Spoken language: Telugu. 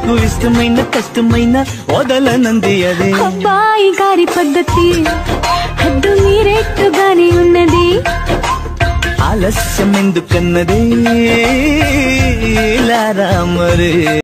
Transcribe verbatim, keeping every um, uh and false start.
నాకు ఇష్టమైన కష్టమైన వదలనంది అదే. అబ్బాయి గారి పద్ధతి హద్దు మీరెట్టుగానే ఉన్నది. ఆలస్యం ఎందుకన్నదే లారా మరే.